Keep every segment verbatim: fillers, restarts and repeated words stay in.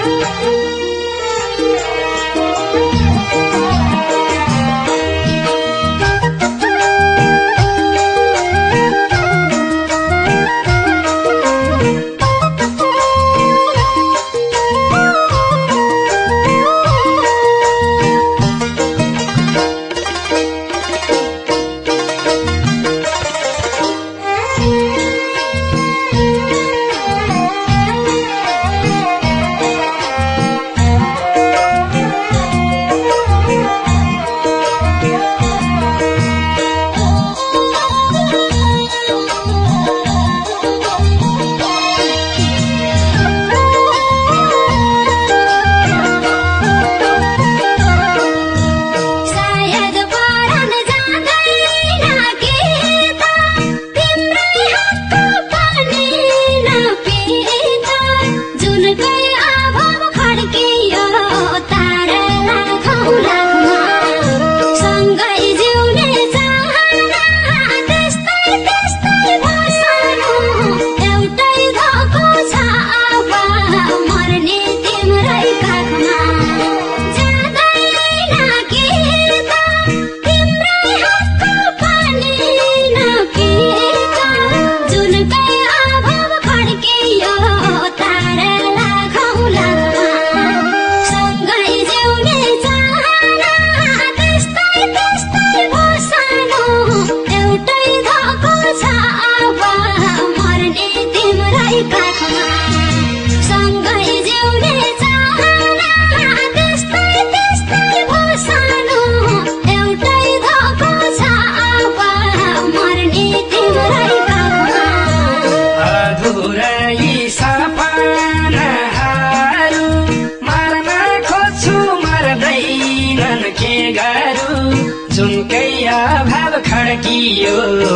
खड्कियो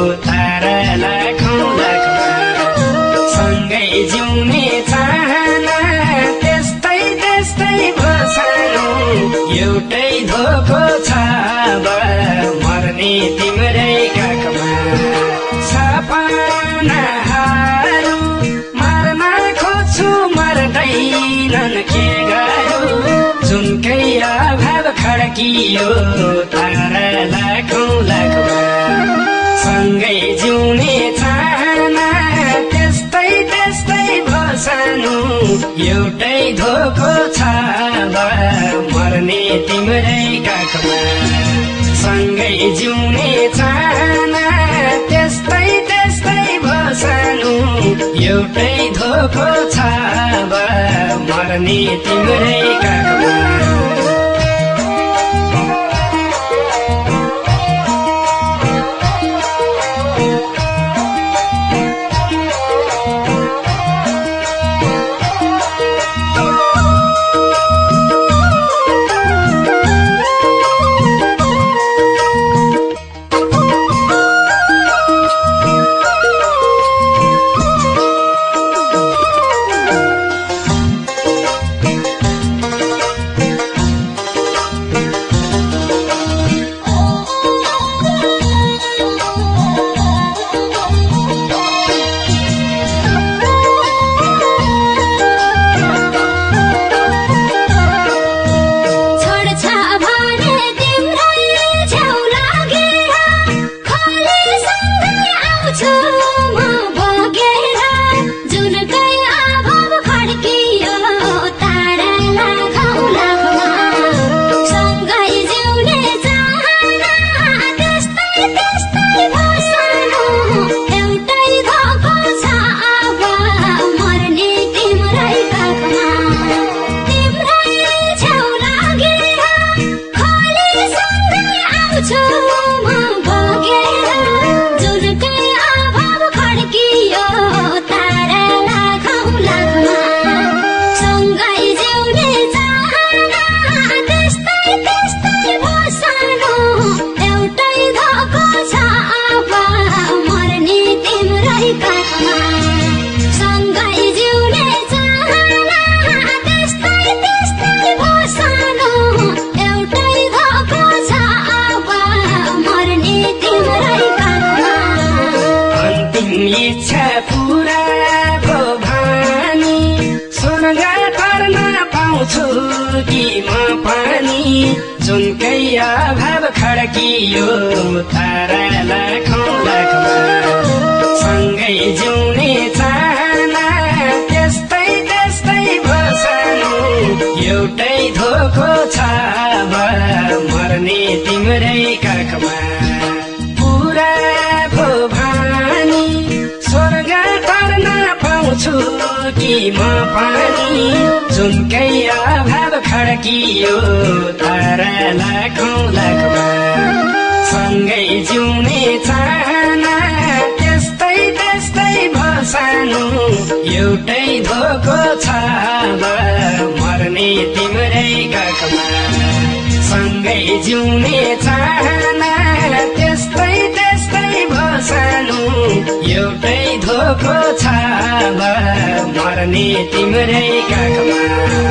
तारा लाखौं लाखमा सँगै जिउने चाहना त्यस्तै त्यस्तै भसानो एउटै धोको छ अब मर्ने तिम्रै काखमा सपनाहरू मर्न खोज्छु मर्दैनन् के गरौँ जुनकै अभाव खड्कियो तारा लाखौं लाखमा सँगै जिउने चाहना त्यस्तै त्यस्तै भसानु एउटै धोको छ अब मर्ने तिम्रै काखमा सँगै जिउने चाहना त्यस्तै त्यस्तै भसानु एउटै धोको छ अब मर्ने तिम्रै काखमा पाउँछु कि म पानी जुनकै अभाव खड्कियो तारा लाखौँ लाखमा सँगै जिउने चाहना त्यस्तै त्यस्तै भसानु एउटै धोको छ अब मर्ने तिम्रै काखमा पुरा भो भानी स्वर्ग तर्न पाउँछु कि म पानी जुनकै अभाव खड्कियो तारा लाखौँ लाखमा सँगै जिउने चाहना त्यस्तै त्यस्तै भसानु एउटै धोको छ अब मर्ने तिम्रै काखमा सँगै जिउने चाहना त्यस्तै त्यस्तै भसानु एउटै धोको छ अब मर्ने तिम्रै काखमा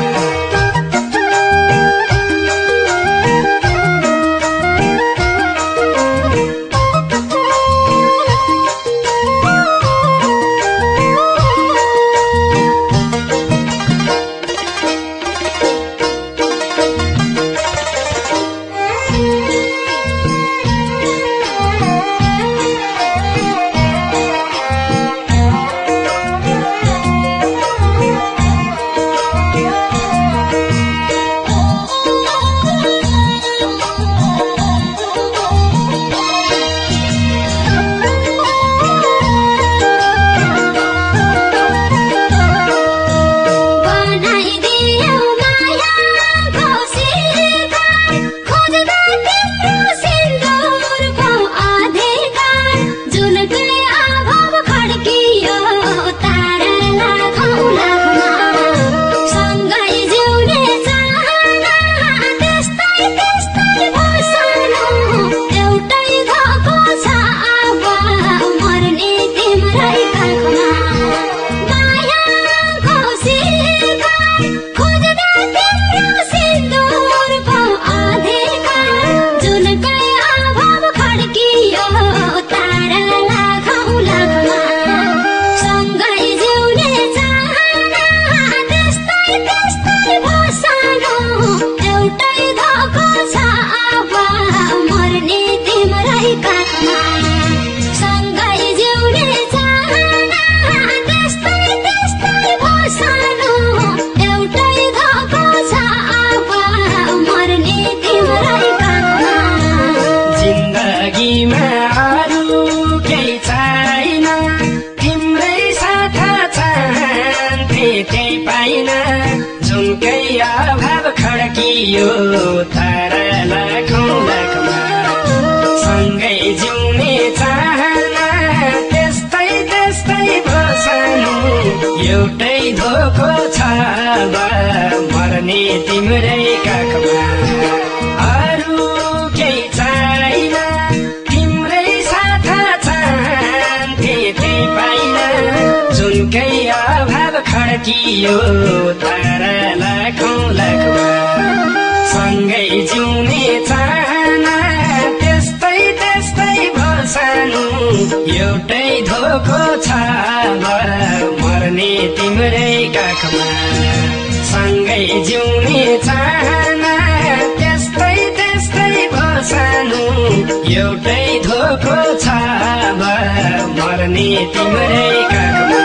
खड्कियो तारा लाखौँ लाखमा सँगै जिउने चाहना त्यस्तै त्यस्तै भसानु एउटै धोको छ अब मर्ने तिम्रै काखमा अरू केही चाहिन तिम्रै साथा चाहन्थे त्यही पाइन जुनकै अभाव खड्कियो तारा लाखौँ लाखमा सँगै जिउने चाहना त्यस्तै त्यस्तै भसानु एउटै धोको छ अब मर्ने तिम्रै काखमा सँगै जिउने चाहना त्यस्तै त्यस्तै भसानु एउटै धोको छ अब मर्ने तिम्रै काखमा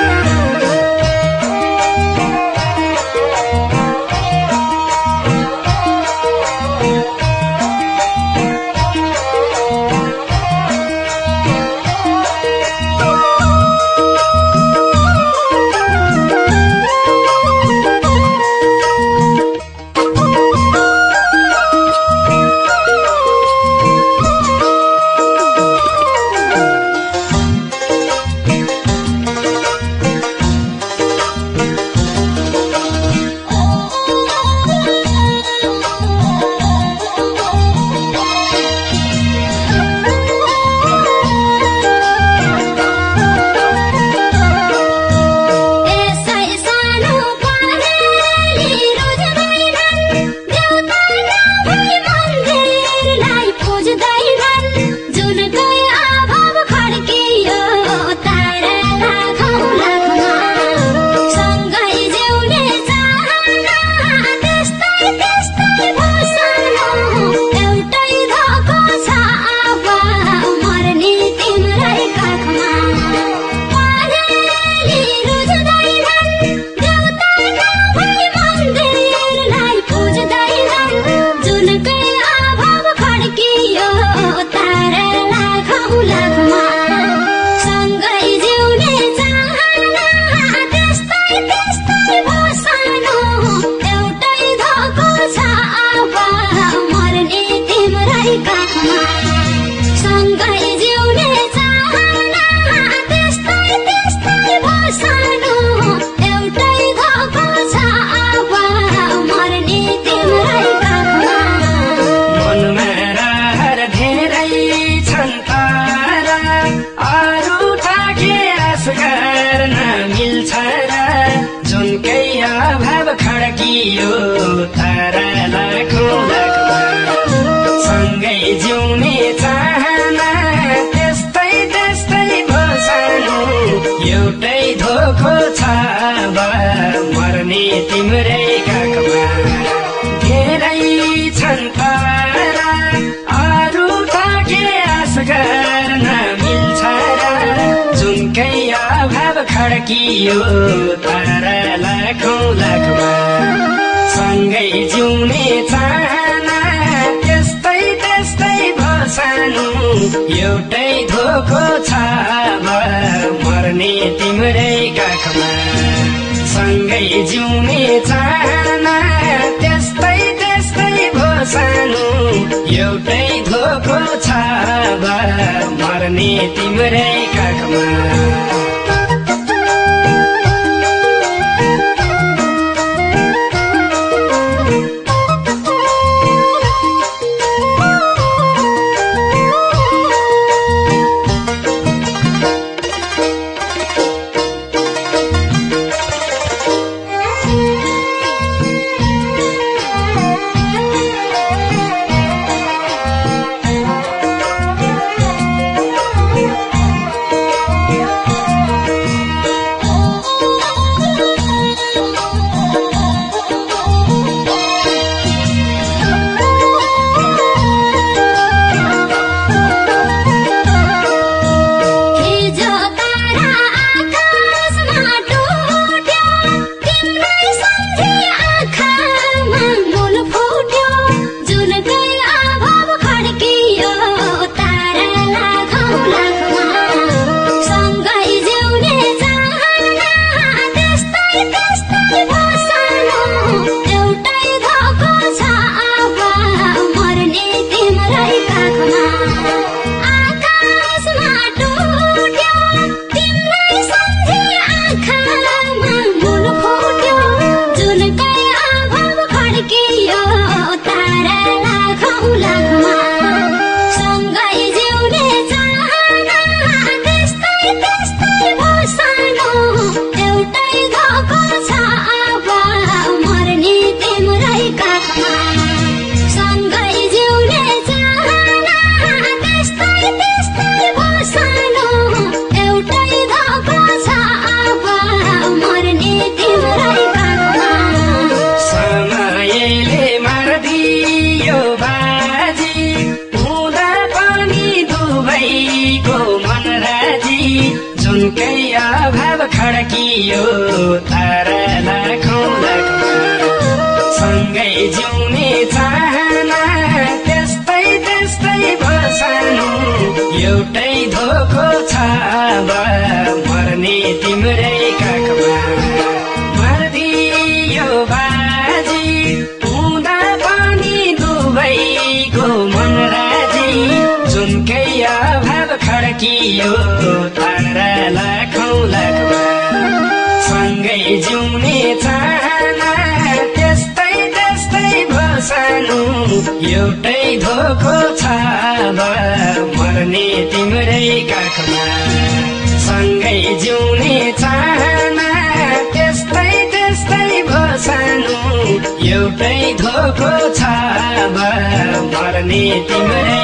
त्यस्तै भसानो एउटै धोको छ अब मर्ने तिम्रै काखमा सँगै जिउने चाहना त्यस्तै त्यस्तै भसानो एउटै धोको छ अब मर्ने तिम्रै काखमा मनमा रहर धेरै छन् तारा अरू थाके आश गर्न मिल्छ र जुनकै अभाव खड्कियो तारा लाखौँ लाखमा सँगै जिउने चाहना त्यस्तै त्यस्तै भसानो एउटै धोको छ अब मर्ने तिम्रै काखमा धेरै छन् तारा अरू थाके आश गर्न मिल्छ र जुनकै अभाव खड्कियो तारा लाखौँ लाखमा सँगै जिउने चाहना त्यस्तै त्यस्तै भसानो एउटै धोको छ अब मर्ने तिम्रै काखमा सँगै जिउने चाहना त्यस्तै त्यस्तै भसानो एउटै धोको छ अब मर्ने तिम्रै काखमा जुनकै अभाव खड्कियो तारा लाखौँ लाखमा सँगै जिउने चाहना त्यस्तै त्यस्तै भसानो एउटै धोको छ अब मर्ने तिम्रै काखमा मर्दियो बाजी हुँदा पनि दुवैको मन राजी जुनकै अभाव खड्कियो तारा लाखौँ लाखमा सँगै जिउने चाहना त्यस्तै त्यस्तै भसानो एउटै धोको छ अब मर्ने तिम्रै काखमा सँगै जिउने चाहना त्यस्तै त्यस्तै भसानो एउटै धोको छ अब मर्ने तिम्रै